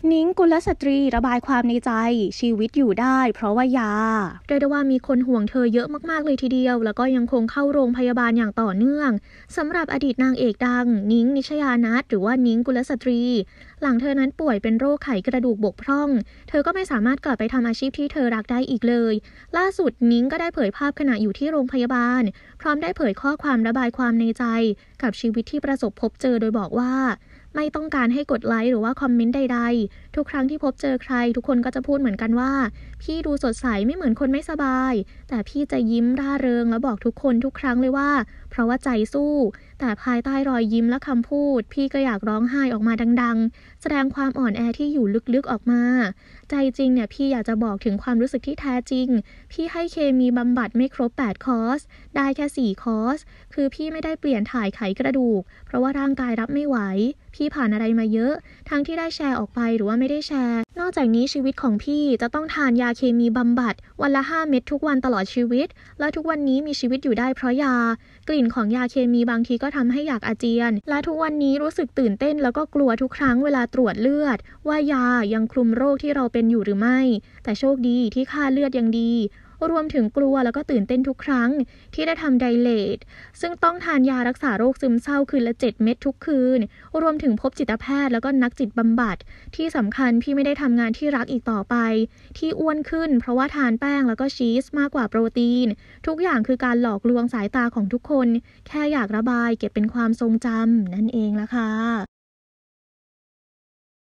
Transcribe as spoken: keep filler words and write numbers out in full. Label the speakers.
Speaker 1: นิ้งกุลสตรีระบายความในใจชีวิตอยู่ได้เพราะว่ายาเรียกได้ว่ามีคนห่วงเธอเยอะมากๆเลยทีเดียวแล้วก็ยังคงเข้าโรงพยาบาลอย่างต่อเนื่องสำหรับอดีตนางเอกดังนิ้งนิชยานัทหรือว่านิ้งกุลสตรีหลังเธอนั้นป่วยเป็นโรคไขกระดูกบกพร่องเธอก็ไม่สามารถกลับไปทำอาชีพที่เธอรักได้อีกเลยล่าสุดนิ้งก็ได้เผยภาพขณะอยู่ที่โรงพยาบาลพร้อมได้เผยข้อความระบายความในใจกับชีวิตที่ประสบพบเจอโดยบอกว่าไม่ต้องการให้กดไลค์หรือว่าคอมเมนต์ใดๆทุกครั้งที่พบเจอใครทุกคนก็จะพูดเหมือนกันว่าพี่ดูสดใสไม่เหมือนคนไม่สบายแต่พี่จะยิ้มร่าเริงแล้วบอกทุกคนทุกครั้งเลยว่าเพราะว่าใจสู้แต่ภายใต้รอยยิ้มและคำพูดพี่ก็อยากร้องไห้ออกมาดังๆแสดงความอ่อนแอที่อยู่ลึกๆออกมาใจจริงเนี่ยพี่อยากจะบอกถึงความรู้สึกที่แท้จริงพี่ให้เคมีบำบัดไม่ครบแปดคอร์สได้แค่สี่คอร์สคือพี่ไม่ได้เปลี่ยนถ่ายไขกระดูกเพราะว่าร่างกายรับไม่ไหวพี่ผ่านอะไรมาเยอะทั้งที่ได้แชร์ออกไปหรือว่าไม่ได้แชร์นอกจากนี้ชีวิตของพี่จะต้องทานยาเคมีบำบัดวันละห้าเม็ดทุกวันตลอดชีวิตและทุกวันนี้มีชีวิตอยู่ได้เพราะยากลิ่นของยาเคมีบางทีก็ทำให้อยากอาเจียนและทุกวันนี้รู้สึกตื่นเต้นแล้วก็กลัวทุกครั้งเวลาตรวจเลือดว่ายายังคลุมโรคที่เราเป็นอยู่หรือไม่แต่โชคดีที่ค่าเลือดยังดีรวมถึงกลัวแล้วก็ตื่นเต้นทุกครั้งที่ได้ทำไดเลทซึ่งต้องทานยารักษาโรคซึมเศร้าคืนละเจ็ดเม็ดทุกคืนรวมถึงพบจิตแพทย์แล้วก็นักจิตบำบัดที่สำคัญพี่ไม่ได้ทำงานที่รักอีกต่อไปที่อ้วนขึ้นเพราะว่าทานแป้งแล้วก็ชีสมากกว่าโปรตีนทุกอย่างคือการหลอกลวงสายตาของทุกคนแค่อยากระบายเก็บเป็นความทรงจำนั่นเองล่ะค่ะ